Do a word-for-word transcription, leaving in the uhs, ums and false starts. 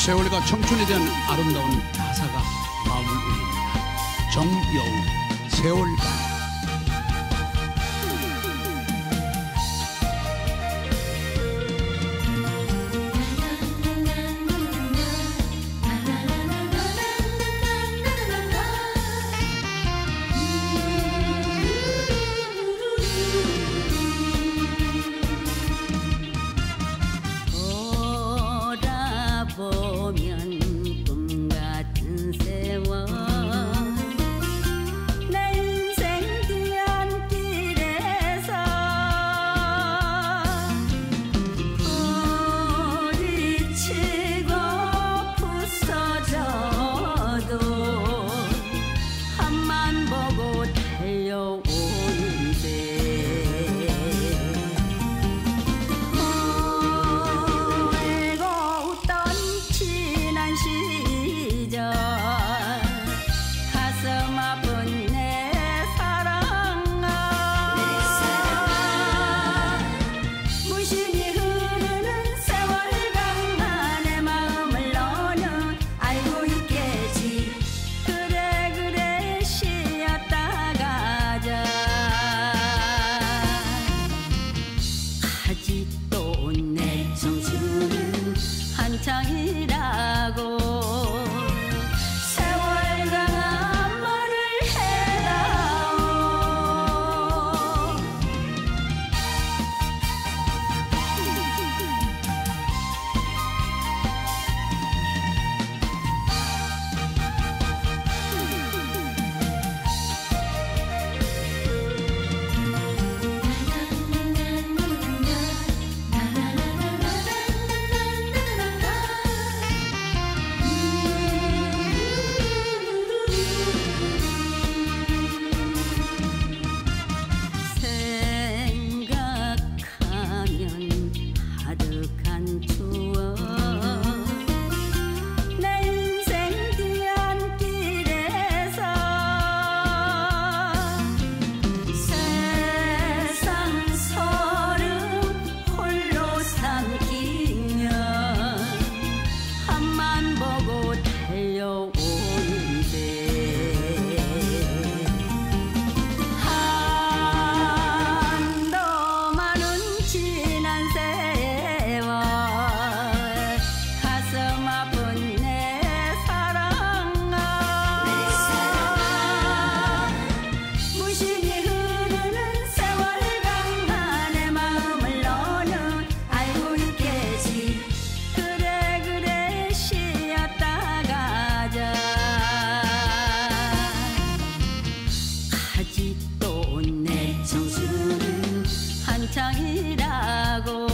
세월과 청춘에 대한 아름다운 가사가 마음을 울립니다. 정여우, 세월간. 보면 꿈 같은 세월 내 인생 뒤안길에서 부딪히고 부서져도 앞만 보고 달려오는데 시절 가슴 아픈 내 사랑아 무심히 흐르는 세월간 내 마음을 너는 알고 있겠지. 그래 그래 쉬었다 가자. 아직도 내 정신은 한창이라고 세월간 말을 해다오. 가득한 추억 내 인생 뒤안길에서 세상 소름 홀로 삼키며 앞만 보고 달려오는데 한도 많은 지난 세월 가슴 아픈 내 사랑아 무심히 흐르는 세월간 내 마음을 너는 알고 있겠지. 그래 그래 쉬었다 가자. 아직도 내 정신은 한창이라고